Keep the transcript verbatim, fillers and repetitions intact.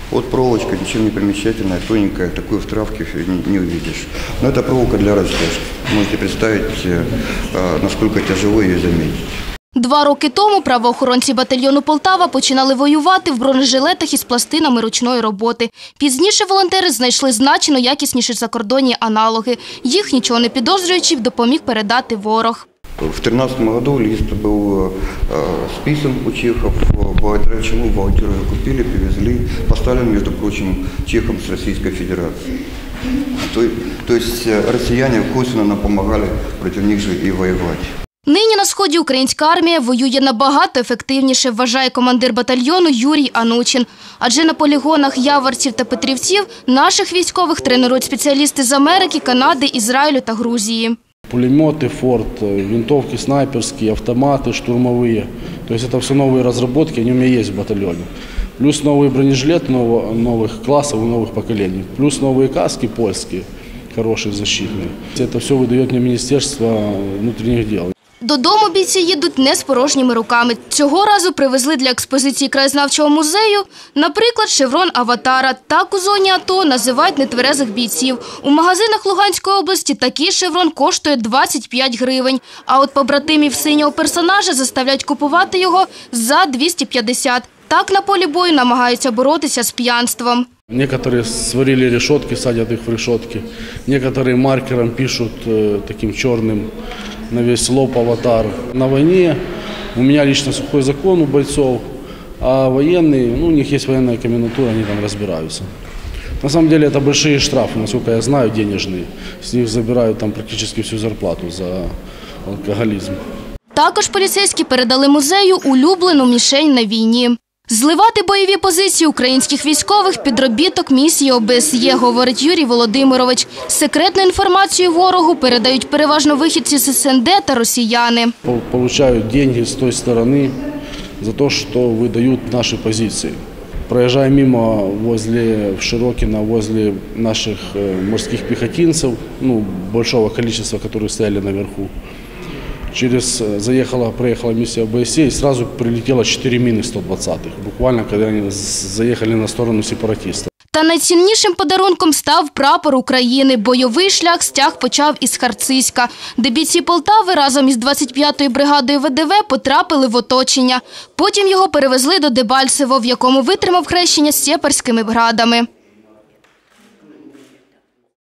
Вот проволочка, ничем не примечательная, тоненькая, такой в травке не, не увидишь. Но это проволока для растяжки. Можете представить, насколько тяжело ее заметить. Два роки тому правоохоронці батальйону «Полтава» починали воювати в бронежилетах із пластинами ручної роботи. Пізніше волонтери знайшли значно якісніші закордонні аналоги. Їх, нічого не підозрюючи, допоміг передати ворог. В две тысячи тринадцатом году лист был списан у чехов, благодаря чему волонтеры его купили, привезли, поставлен, между прочим, чехом с Российской Федерации. То, то есть россияне косвенно нам помогали против них же и воевать. Нині на Сході українська армія воює набагато ефективніше, вважає командир батальйону Юрій Анучин. Адже на полігонах Яворців та Петрівців наших військових тренують спеціалісти з Америки, Канади, Ізраїлю та Грузії. Пулеметы «Форд», винтовки снайперские, автоматы штурмовые. То есть это все новые разработки, они у меня есть в батальоне. Плюс новый бронежилет новых классов и новых поколений. Плюс новые каски польские, хорошие, защитные. Это все выдает мне Министерство внутренних дел. Додому бійці їдуть не з порожніми руками. Цього разу привезли для експозиції краєзнавчого музею, наприклад, шеврон «Аватара». Так у зоні АТО називають нетверезих бійців. У магазинах Луганської області такий шеврон коштує двадцять п'ять гривень. А от побратимів синього персонажа заставляють купувати його за двісті п'ятдесят. Так на полі бою намагаються боротися з п'янством. Некоторые сварили решетки, садят их в решетки. Некоторые маркером пишут э, таким черным на весь лоб «Аватар». На войне у меня лично сухой закон у бойцов, а военные, ну, у них есть военная комендатура, они там разбираются. На самом деле это большие штрафы, насколько я знаю, денежные. С них забирают там практически всю зарплату за алкоголизм. Також поліцейські передали музею улюблену мішень на війні. Зливати бойові позиції українських військових – підробіток місії О Б С Є, говорить Юрій Володимирович. Секретну інформацію ворогу передають переважно вихідці з С Н Д та росіяни. Получають гроші з тієї сторони за те, що видають наші позиції. Проезжая мимо возле в Широкино, возле наших морских пехотинцев, ну, большого количества, которые стояли наверху, через заехала, проехала миссия О Б С Е и сразу прилетело чотири мины сто двадцатых, буквально, когда они заехали на сторону сепаратистов. Та найціннішим подарунком став прапор України. Бойовий шлях стяг почав із Харциська, де бійці Полтави разом із двадцять п'ятою бригадою В Д В потрапили в оточення. Потім його перевезли до Дебальцево, в якому витримав хрещення з сєпарськими брадами.